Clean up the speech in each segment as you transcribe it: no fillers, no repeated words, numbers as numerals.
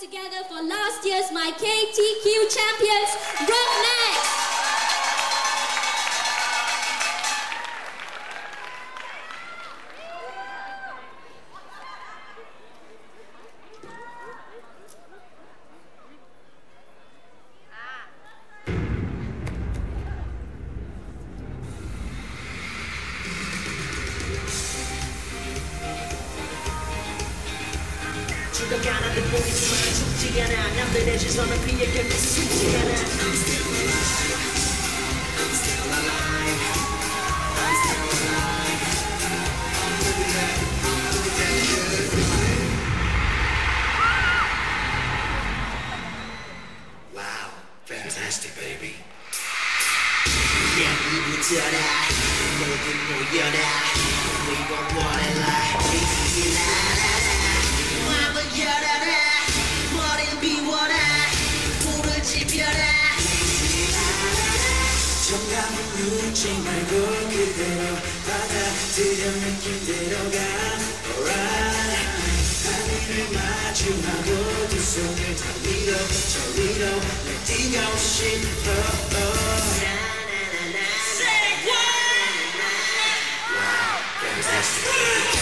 together for last year's My KTQ champions, Roughnecks. 죽어가는 듯 보이지만 죽지 않아 남들의 시선은 그의 곁에 숨지 않아 I'm still alive I'm still alive I'm still alive I'm living it Wow, fantastic baby 이부터라 모두 모여라 We gon' want it like we 마음을 열어라 머리를 비워라 불을 지펴라 정감은 묻지 말고 그대로 받아들여 느낌대로 가 Alright 하늘을 마주하고 두 손을 저 위로 날 뛰고 싶어 Say what? Wow, fantastic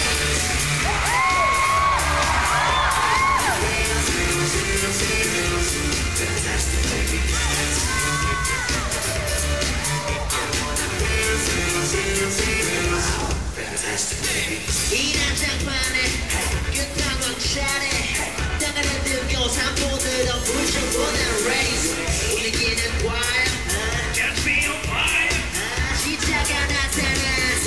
Fantastic baby Wow, fantastic baby 이 난장판에 끝난 건 잘해 땅을 들고 산보드로 부셔보는 race 분위기는 wild Just be on fire 시작은 나타나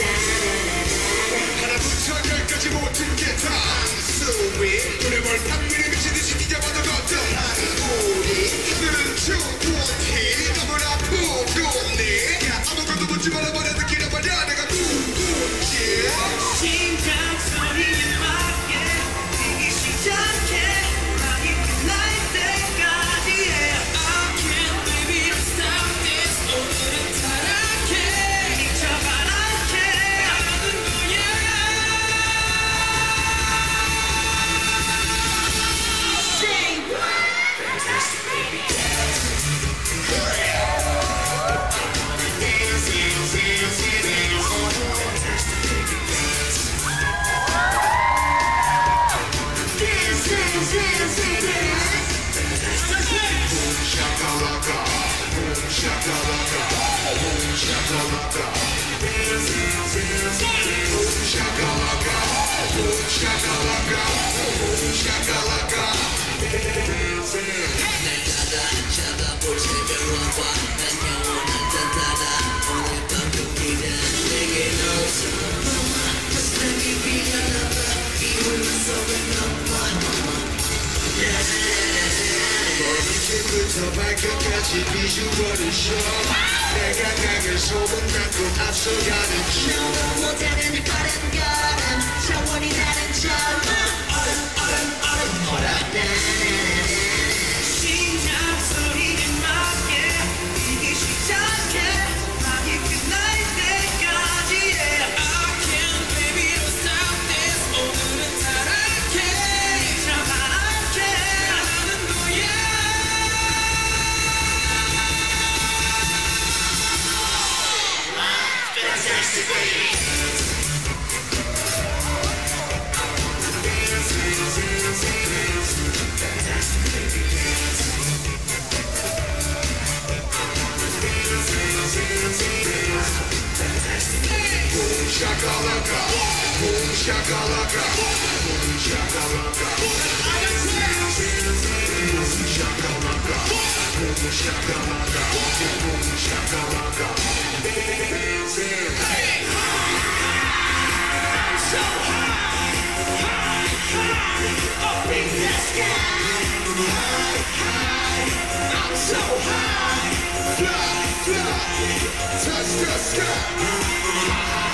하나부터 열까지 모든 게 다 한숨이 노래벌 판미를 미치듯이 뛰어봐도 걱정하는 우리 하늘은 충분히 너무 아프고네 아무것도 묻지 말아버려 느끼려버려 내가 누군지 심장 소리에 맞게 뛰기 시작해 나이 끝날 때까지 yeah. I can't baby stop this 오늘은 타락해 미쳐바랄게 하는 거야 Say what? Fantastic baby I wanna dance, dance, dance, dance Fantastic baby dance Dance, dance, dance, dance Boom shakalaka Boom shakalaka Boom shakalaka Dance, dance, dance, dance Boom shakalaka Boom shakalaka Boom shakalaka 날 찾아볼 새벽과 난 영원한 딴따다 오늘 밤 우리는 내게 넣었어 Just let me be another 이 울음 속은 너만 머리끝부터 발끝까지 비주얼을 쇼 내가 강을 소문났고 앞서가는 너도 못하는 빠른 걸음 차원이 다른 얼음 심장 소리에 맞게 뛰기 시작해 막이 끝날 때까지 yeah. I can't baby don't stop this 오늘은 타락해 잡아갈게 하는 거야 Fantastic baby Dance, dance, dance, dance Fantastic baby dance Dance, dance, dance, dance Fantastic baby Boom shakalaka Boom shakalaka Boom shakalaka Boom shakalaka Boom shakalaka Boom shakalaka Hey! I'm so high, high, high up in the sky High, high, I'm so high Fly, fly Touch the sky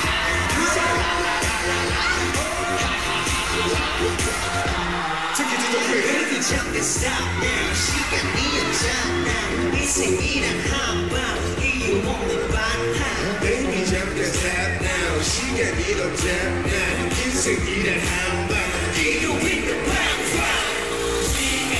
Take it to the grid Baby 잠깐 stop now 시간이 없잖아 인생이란 한방 이유 없는 반항 Baby 잠깐 tap now 시간이 없잖아 인생이란 한방 이유 있는 방방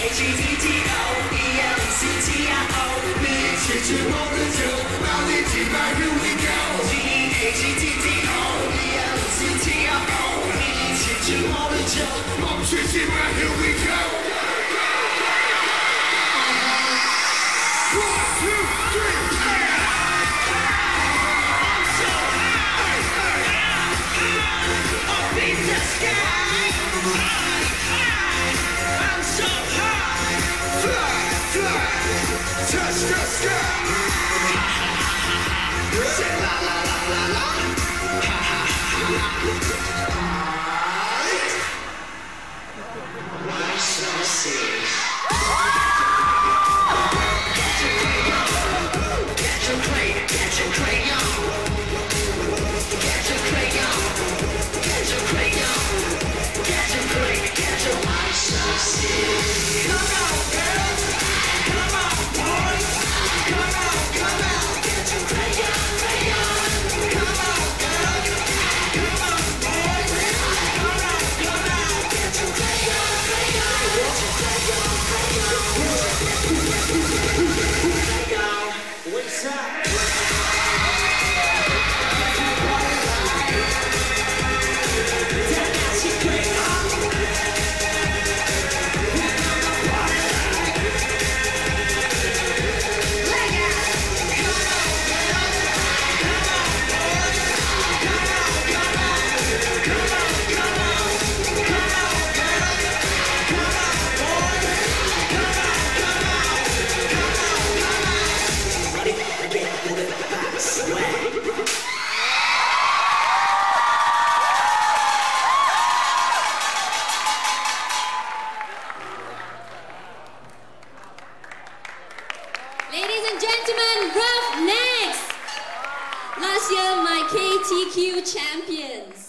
and gentlemen, Roughnecks! Last year, my KTQ champions.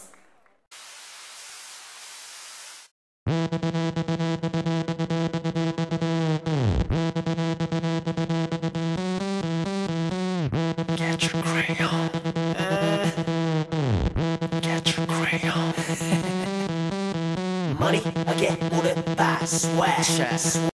Get your crayon. Get your crayon. Money, I get all the fast swag.